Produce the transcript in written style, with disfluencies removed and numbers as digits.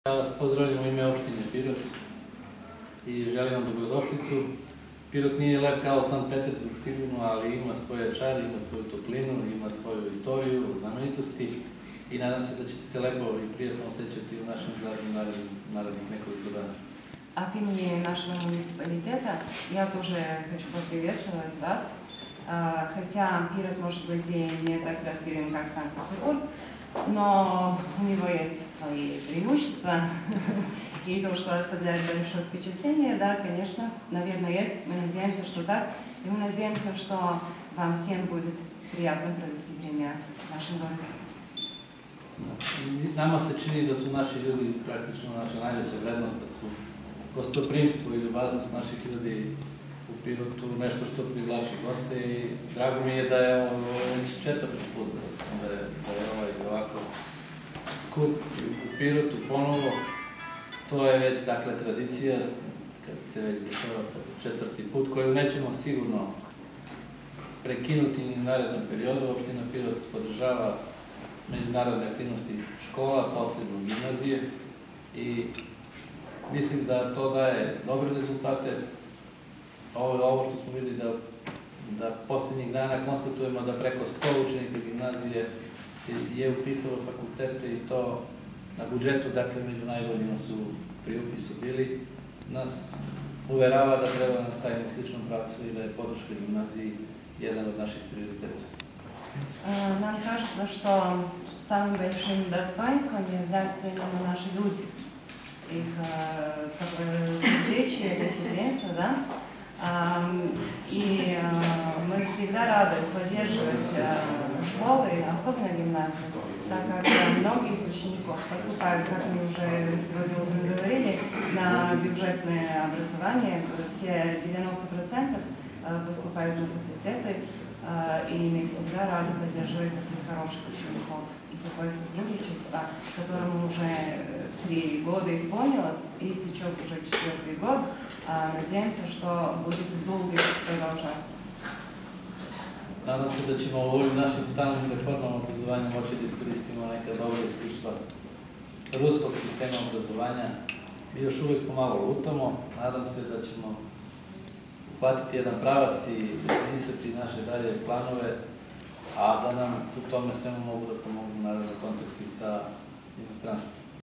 Ja vas pozdravljam u ime opštine Pirot i želim vam dobrodošlicu. Pirot nije lep kao Sankt Petersburg sigurno, ali ima svoje čari, ima svoju toplinu, ima svoju istoriju, znamenitosti i nadam se da ćete se lepo i prijatno osjećati u našem gradu narednih nekoliko dana. От имени нашего муниципалитета я тоже хочу поприветствовать вас. Хотя Пирот может быть и не так красивым, как Санкт-Петербург, но у него есть свои преимущества. И то, что оставляет большое впечатление, да, конечно, наверное, есть. Мы надеемся, что так. И мы надеемся, что вам всем будет приятно провести время в нашем городе. Nama se čini da su naši ljudi praktično naša najveća vrednost, da su gostoprimstvo i ljubaznost naših ljudi u Pirotu nešto što privlači goste i drago mi je da je ovo već četvrti put da je ovako skup u Pirotu ponovo. To je već, dakle, tradicija, kad se već dešava četvrti put, koju nećemo sigurno prekinuti ni u narednom periodu. Opština Pirot podržava međunarodne aktivnosti škola, posebno gimnazije i mislim da to daje dobre rezultate. Ovo što smo videli da posljednjih dana konstatujemo da preko 100 učenika gimnazije je upisalo fakultete i to na budžetu, dakle među najboljima su pri upisu bili, nas uverava da treba nastaviti u sličnom pravcu i da je podrška gimnaziji jedan od naših prioriteta. Нам кажется, что самым большим достоинством являются именно наши люди. Их сердечие, гостеприимство, да? И мы всегда рады поддерживать школы, особенно гимназии, так как многие из учеников поступают, как мы уже сегодня утром говорили, на бюджетное образование. Все 90% поступают на факультеты, и мы всегда рады поддерживать таких хороших учеников. И такое сотрудничество, которому уже 3 года исполнилось, и течет уже 4-й год. Надеемся, что будет долго продолжаться. Nadam se da ćemo u ovim našim stalnim reformama obrazovanja moći da iskoristimo neka dobra iskustva ruskog sistema obrazovanja. Mi još uvijek pomalo lutamo, nadam se da ćemo uhvatiti jedan pravac i definisati naše dalje planove, a da nam u tome svemu mogu da pomognu naravno kontakti sa inostranstvom.